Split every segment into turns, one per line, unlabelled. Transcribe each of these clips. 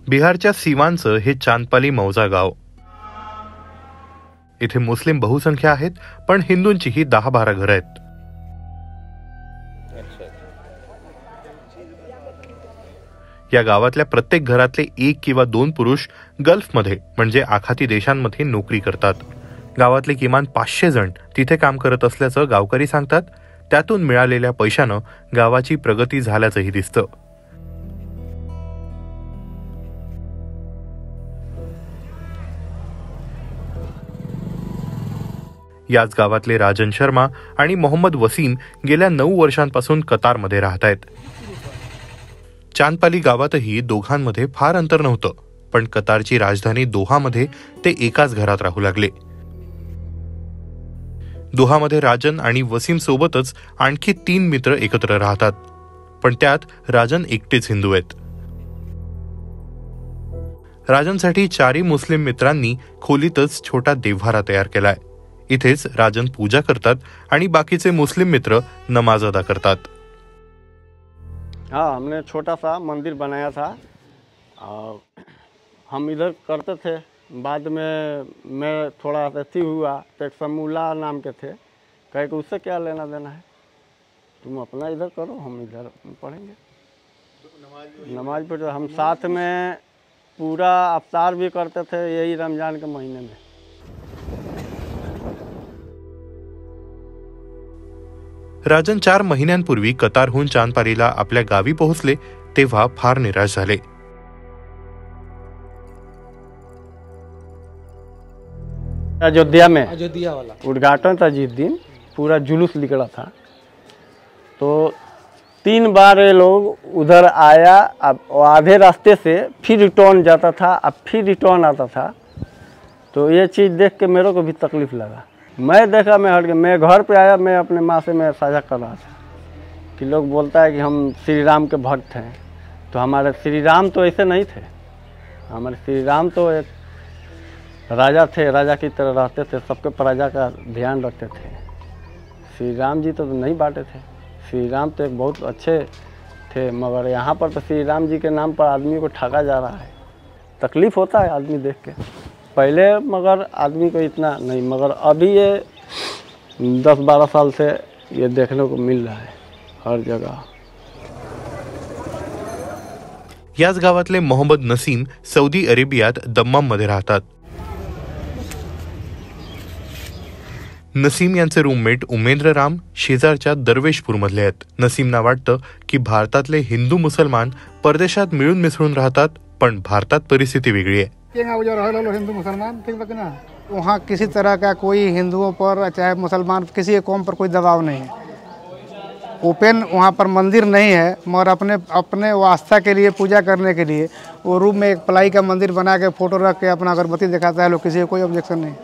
बिहारच्या सिवानचं हे चांदपाली मौजा गाव. इथे मुस्लिम बहुसंख्य आहेत, पण हिंदूंचीही 10-12 घरं आहेत. या गावातल्या प्रत्येक घरातले 1 किंवा 2 पुरुष गल्फमध्ये म्हणजे आखाती देशांमध्ये नोकरी करतात. गावातले किमान 500 जण तिथे काम करत असल्याचं गावकरी सांगतात. त्यातून मिळालेल्या पैशानं गावाची प्रगती झाल्याचंही दिसतं. याच गावातले राजन शर्मा आणि मोहम्मद वसीम गेल्या 9 वर्षांपासून कतारमध्ये राहत आहेत. चांदपाली गावातही दोघांमध्ये फार अंतर नव्हतं, पण कतारची राजधानी दोहामध्ये ते एकाच घरात राहू लागले. दोहामध्ये राजन आणि वसीम सोबतच आणखी 3 मित्र एकत्र राहतात, पण त्यात राजन एकटेच हिंदू आहेत. राजनसाठी 4 मुस्लिम मित्रांनी खोलीतच छोटा देव्हारा तयार केलाय. इथेच राजन पूजा करतात आणि बाकीचे मुस्लिम मित्र नमाज अदा करतात.
हाँ, हमने छोटा सा मंदिर बनाया था और हम इधर करते थे. बाद में मैं थोड़ा अथी हुआ तो एक समूला नाम के थे, कहे कि उससे क्या लेना देना है, तुम अपना इधर करो, हम इधर पढ़ेंगे. नमाज पढ़ हम साथ में पूरा अफ्तार भी करते थे, यही रमज़ान के महीने में.
राजन 4 महिन्यांपूर्वी कतारहून चांदपालीला आपल्या गावी पोहोचले तेव्हा फार निराश झाले.
अयोध्या वाला उद्घाटन था जिस दिन, पूरा जुलूस निकला था, तो 3 बार ये लोग उधर आया. अब आधे रास्ते से फिर रिटर्न जाता था, अब फिर रिटर्न आता था. तो ये चीज़ देख के मेरे को भी तकलीफ लगा. मैं देखा, मैं हट गया. मैं घर पे आया, मैं अपने माँ से मैं साझा कर रहा था कि लोग बोलता है कि हम श्री राम के भक्त हैं, तो हमारे श्री राम तो ऐसे नहीं थे. हमारे श्री राम तो एक राजा थे, राजा की तरह रहते थे, सबके प्रजा का ध्यान रखते थे. श्री राम जी तो नहीं बांटे थे. श्री राम तो एक बहुत अच्छे थे, मगर यहाँ पर तो श्री राम जी के नाम पर आदमी को ठगा जा रहा है. तकलीफ़ होता है आदमी देख के. पहले मगर आदमी को इतना नहीं, मगर अभी ये 10-12 साल से ये देखने को मिल रहा है हर जगह.
याच गावातले मोहम्मद नसीम सौदी अरेबियात दम्माममध्ये राहतात. नसीम यांचे रूममेट उमेंद्र राम शेजारच्या दरवेशपूरमधले आहेत. नसीमना वाटतं की भारतातले हिंदू मुसलमान परदेशात मिळून मिसळून राहतात, पण भारतात परिस्थिती वेगळी आहे.
हिंदू मुसलमान ठीक है ना, वहाँ किसी तरह का कोई हिंदुओं पर चाहे मुसलमान किसी कौम पर कोई दबाव नहीं है. ओपन वहाँ पर मंदिर नहीं है, मगर अपने आस्था के लिए, पूजा करने के लिए वो रूम में एक प्लाई का मंदिर बना के फोटो रख के अपना अगरबत्ती दिखाता है लोग, किसी को कोई ऑब्जेक्शन नहीं.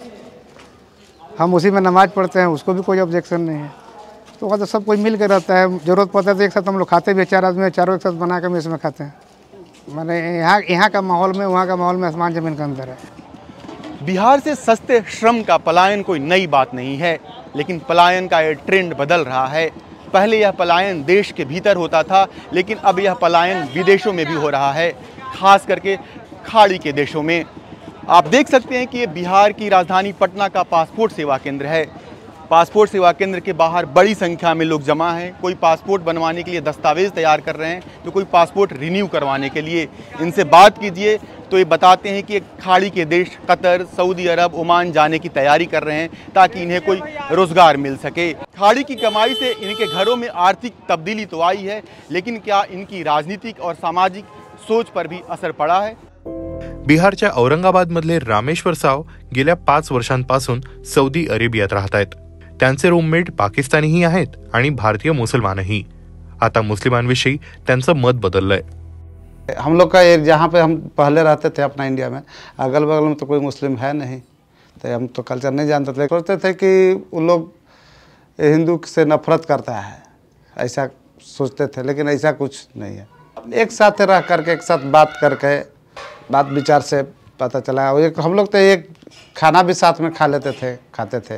हम उसी में नमाज पढ़ते हैं, उसको भी कोई ऑब्जेक्शन नहीं है. तो वहाँ तो सब कोई मिल के रहता है. ज़रूरत पड़ता है तो एक साथ हम लोग खाते भी, 4 आदमी चारों एक साथ बना के इसमें खाते हैं. मैंने यहाँ का माहौल में वहाँ का माहौल में आसमान ज़मीन का अंतर है.
बिहार से सस्ते श्रम का पलायन कोई नई बात नहीं है, लेकिन पलायन का ये ट्रेंड बदल रहा है. पहले यह पलायन देश के भीतर होता था, लेकिन अब यह पलायन विदेशों में भी हो रहा है, खास करके खाड़ी के देशों में. आप देख सकते हैं कि ये बिहार की राजधानी पटना का पासपोर्ट सेवा केंद्र है. पासपोर्ट सेवा केंद्र के बाहर बड़ी संख्या में लोग जमा हैं. कोई पासपोर्ट बनवाने के लिए दस्तावेज़ तैयार कर रहे हैं, तो कोई पासपोर्ट रिन्यू करवाने के लिए. इनसे बात कीजिए तो ये बताते हैं कि खाड़ी के देश कतर, सऊदी अरब, ओमान जाने की तैयारी कर रहे हैं ताकि इन्हें कोई रोज़गार मिल सके. खाड़ी की कमाई से इनके घरों में आर्थिक तब्दीली तो आई है, लेकिन क्या इनकी राजनीतिक और सामाजिक सोच पर भी असर पड़ा है?
बिहारच्या औरंगाबादमधले रामेश्वर साव गेल्या 5 वर्षांपासून सौदी अरेबियात राहत आहेत. त्यांचे रूममेट पाकिस्तानीही आहेत आणि भारतीय मुसलमानही. आता मुस्लिमांविषयी त्यांचं मत बदललंय.
हम लोग का जहाँ पे हम पहले रहते थे अपना इंडिया में, अगल बगल में तो कोई मुस्लिम है नहीं, तो हम तो कल्चर नहीं जानते थे. सोचते थे कि वो लोग हिंदू से नफरत करता है, ऐसा सोचते थे, लेकिन ऐसा कुछ नहीं है. एक साथ रह करके, एक साथ बात करके, बात विचार से पता चला. एक हम लोग तो एक खाना भी साथ में खा लेते थे, खाते थे.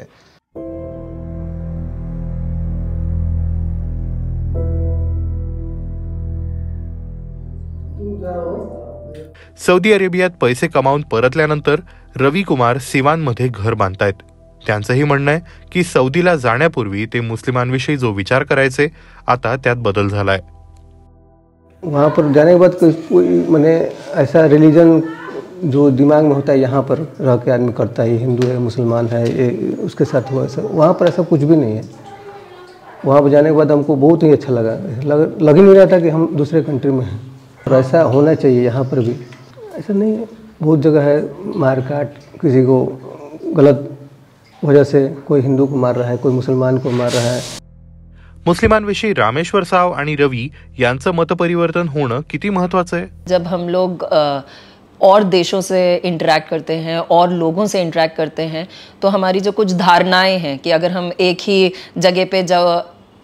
सौदी अरेबियात पैसे कमावून परतल्यानंतर रवी कुमार सिवानमध्ये घर बांधतायत. त्यांचंही म्हणणं आहे की सौदीला जाण्यापूर्वी ते मुस्लिमांविषयी जो विचार करायचे आता त्यात बदल झालाय.
वहाँ पर जाने के बाद कोई मैंने ऐसा रिलीजन जो दिमाग में होता है यहाँ पर रह के आदमी करता है, हिंदू है मुसलमान है, ये उसके साथ हुआ ऐसा. वहाँ पर ऐसा कुछ भी नहीं है. वहाँ पर जाने के बाद हमको बहुत ही अच्छा लग ही नहीं रहा था कि हम दूसरे कंट्री में हैं. और ऐसा होना चाहिए यहाँ पर भी. ऐसा नहीं है, बहुत जगह है मारकाट, किसी को गलत वजह से कोई हिंदू को मार रहा है, कोई मुसलमान को मार रहा है.
मुस्लिमांविषयी रामेश्वर साव आणि रवी यांचं मतपरिवर्तन होणं किती महत्वाचं आहे.
जब हम लोग और देशों से इंटरैक्ट करते हैं और लोगों से इंटरैक्ट करते हैं तो हमारी जो कुछ धारणाएं हैं कि अगर हम एक ही जगह पे जब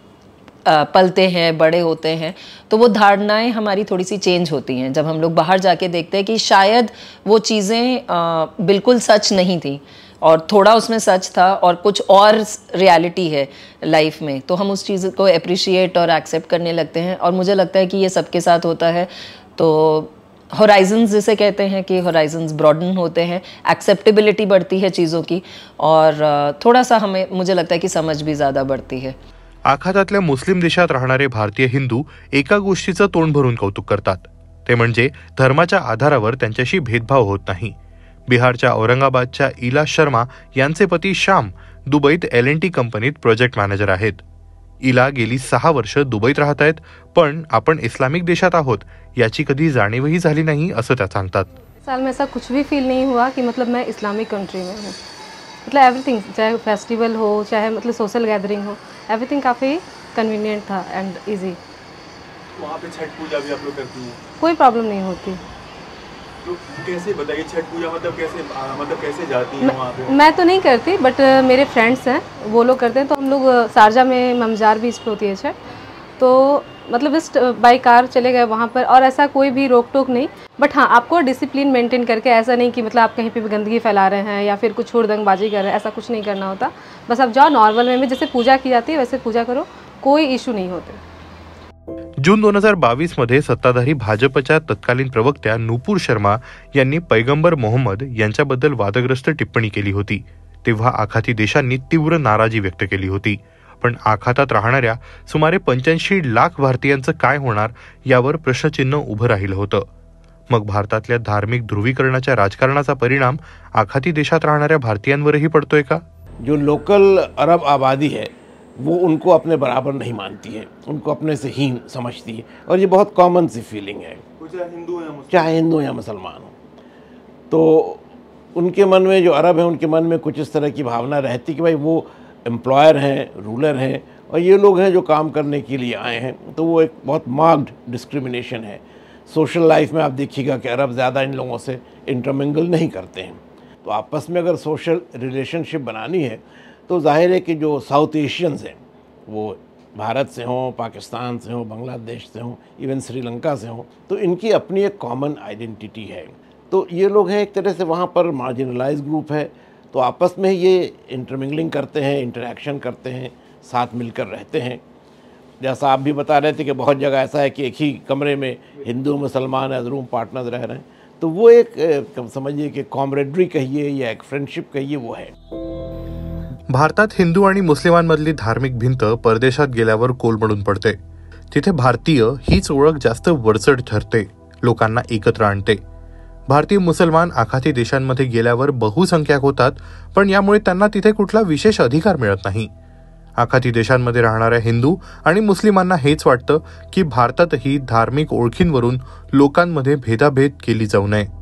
पलते हैं, बड़े होते हैं, तो वो धारणाएं हमारी थोड़ी सी चेंज होती हैं. जब हम लोग बाहर जाके देखते हैं कि शायद वो चीज़ें बिल्कुल सच नहीं थी और थोड़ा उसमें सच था और कुछ और रियलिटी है लाइफ में, तो हम उस चीज़ को अप्रिशिएट और एक्सेप्ट करने लगते हैं. और मुझे लगता है कि ये सबके साथ होता है. तो होराइजन्स जिसे कहते हैं कि होराइजन्स ब्रॉडन होते हैं, एक्सेप्टेबिलिटी बढ़ती है चीज़ों की और थोड़ा सा मुझे लगता है कि समझ भी ज़्यादा बढ़ती है.
आखातातल्या मुस्लिम देशात राहणारे भारतीय हिंदू एका गोष्टीचं तोंड भरून कौतुक करतात, ते म्हणजे धर्माच्या आधारावर त्यांच्याशी भेदभाव होत नाही. बिहारच्या औरंगाबादच्या इला शर्मा यांचे पती श्याम दुबईत L&T कंपनीत प्रोजेक्ट मॅनेजर आहेत. इला गेली 6 वर्ष दुबईत राहत आहेत, पण आपण इस्लामिक देशात आहोत याची कधी जाणीवही झाली नाही असं त्या सांगतात.
साल में ऐसा कुछ भी फील नहीं हुआ कि मतलब मैं इस्लामिक कंट्री में हूँ. मतलब एवरीथिंग, चाहे फेस्टिवल हो, चाहे मतलब सोशल गैदरिंग हो, एवरीथिंग काफ़ी कन्वीनियंट था एंड इजी.
वहाँ पे छठ पूजा भी आप लोग करती हैं?
कोई प्रॉब्लम नहीं होती.
तो कैसे बताइए, छठ पूजा मतलब कैसे जाती हैं वहाँ पे?
मैं तो नहीं करती, बट मेरे फ्रेंड्स हैं वो लोग करते हैं. तो हम लोग शारजा में ममजार बीच पे होती है छठ, तो मतलब जस्ट बाई कार चले गए वहाँ पर और ऐसा कोई भी रोक टोक नहीं. बट हाँ, आपको डिसिप्लिन मेंटेन करके, ऐसा नहीं कि मतलब आप कहीं पे भी गंदगी फैला रहे हैं या फिर कुछ हुड़दंगबाजी कर रहे हैं, ऐसा कुछ नहीं करना होता. बस आप जाओ नॉर्मल वे में, जैसे पूजा की जाती है वैसे पूजा करो, कोई इशू नहीं होते.
जून 2022 मध्ये सत्ताधारी भाजपच्या तत्कालीन प्रवक्त्या नुपूर शर्मा यांनी पैगंबर मोहम्मद यांच्याबद्दल वादग्रस्त टिप्पणी केली होती. तेव्हा आखाती देशांनी तीव्र नाराजी व्यक्त केली होती. पण आखातात राहणाऱ्या सुमारे 85 लाख भारतीयांचं काय होणार यावर प्रश्नचिन्ह उभं राहिलं होतं. मग भारतातल्या धार्मिक ध्रुवीकरणाच्या राजकारणाचा परिणाम आखाती देशात राहणाऱ्या भारतीयांवरही पडतोय का?
जो लोकल अरब आबादी है वो उनको अपने बराबर नहीं मानती है, उनको अपने से हीन समझती है. और ये बहुत कॉमन सी फीलिंग है, चाहे हिंदू या मुसलमान हो. तो उनके मन में, जो अरब हैं उनके मन में कुछ इस तरह की भावना रहती कि भाई वो एम्प्लॉयर हैं, रूलर हैं और ये लोग हैं जो काम करने के लिए आए हैं. तो वो एक बहुत मार्क्ड डिस्क्रिमिनेशन है. सोशल लाइफ में आप देखिएगा कि अरब ज़्यादा इन लोगों से इंटरमिंगल नहीं करते हैं. तो आपस में अगर सोशल रिलेशनशिप बनानी है तो जाहिर है कि जो साउथ एशियंस हैं, वो भारत से हों, पाकिस्तान से हों, बांग्लादेश से हों, इवन श्रीलंका से हों, तो इनकी अपनी एक कॉमन आइडेंटिटी है. तो ये लोग हैं एक तरह से वहाँ पर मार्जिनलाइज ग्रुप है, तो आपस में ये इंटरमिंगलिंग करते हैं, इंटरेक्शन करते हैं, साथ मिलकर रहते हैं. जैसा आप भी बता रहे थे कि बहुत जगह ऐसा है कि एक ही कमरे में हिंदू मुसलमान एज रूम पार्टनर्स रह रहे हैं. तो वो एक समझिए कि कॉमरेडरी कहिए या एक फ्रेंडशिप कहिए, वो है.
भारतात हिंदू आणि मुस्लिमांमधली धार्मिक भिंत परदेशात गेल्यावर कोलमडून पडते. तिथे भारतीय हीच ओळख जास्त वरचढ ठरते, लोकांना एकत्र आणते. भारतीय मुसलमान आखाती देशांमध्ये गेल्यावर बहुसंख्याक होतात, पण यामुळे त्यांना तिथे कुठला विशेष अधिकार मिळत नाही. आखाती देशांमध्ये राहणाऱ्या हिंदू आणि मुस्लिमांना हेच वाटतं की भारतातही धार्मिक ओळखींवरून लोकांमध्ये भेदाभेद केली जाऊ नये.